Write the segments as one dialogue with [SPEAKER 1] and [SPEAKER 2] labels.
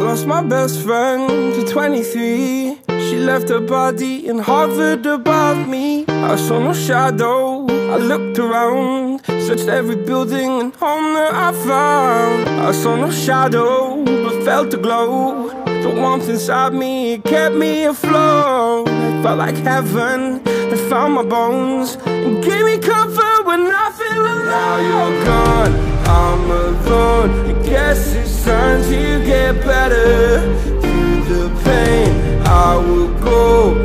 [SPEAKER 1] lost my best friend to 23. She left her body and hovered above me. I saw no shadow, I looked around, searched every building and home that I found. I saw no shadow, but felt the glow. The warmth inside me, it kept me afloat. It felt like heaven that found my bones and gave me comfort when I feel alone. Now you're gone, I'm alone. I guess it's time to get better. Through the pain, I will go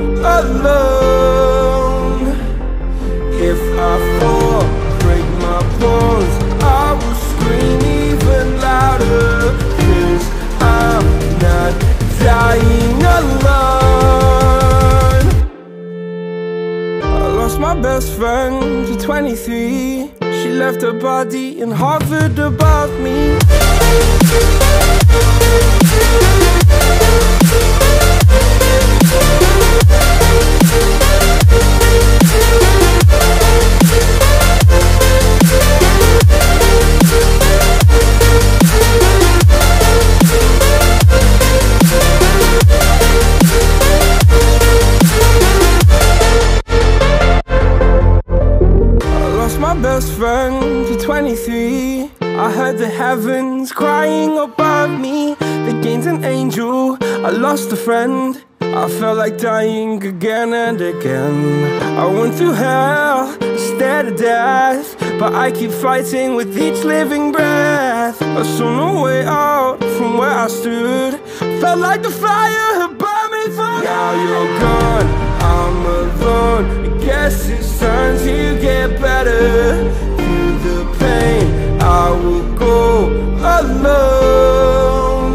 [SPEAKER 1] alone. If I fall, break my bones, I will scream even louder. 'Cause I'm not dying alone. I lost my best friend to 23. She left her body and hovered above me. My best friend to 23. I heard the heavens crying above me. They gained an angel, I lost a friend. I felt like dying again and again. I went through hell, stared at death, but I keep fighting with each living breath. I saw no way out from where I stood. Felt like the fire had burned me through. Now you're gone, I'm alone. I guess it's time to get better. Through the pain, I will go alone.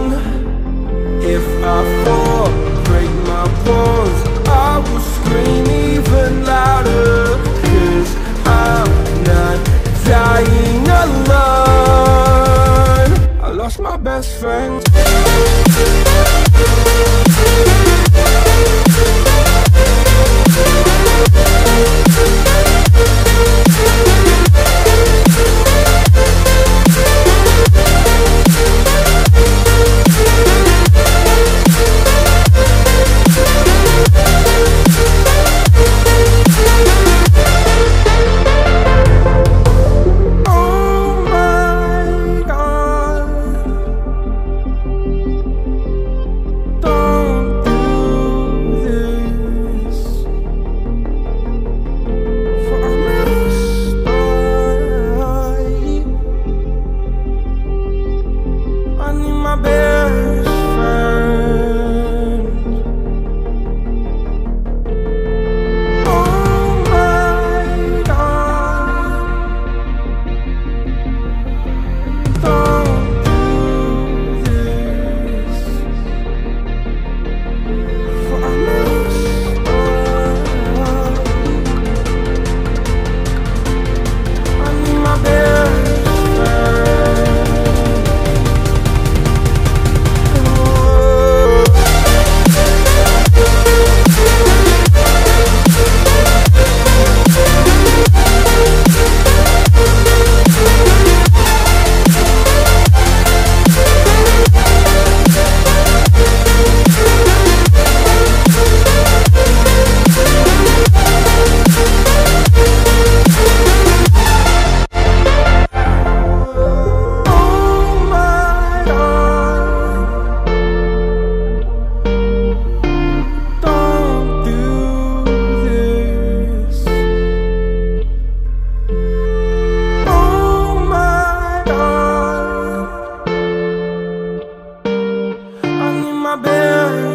[SPEAKER 1] If I fall, break my bones, I will scream even louder. 'Cause I'm not dying alone. I lost my best friend. my bed.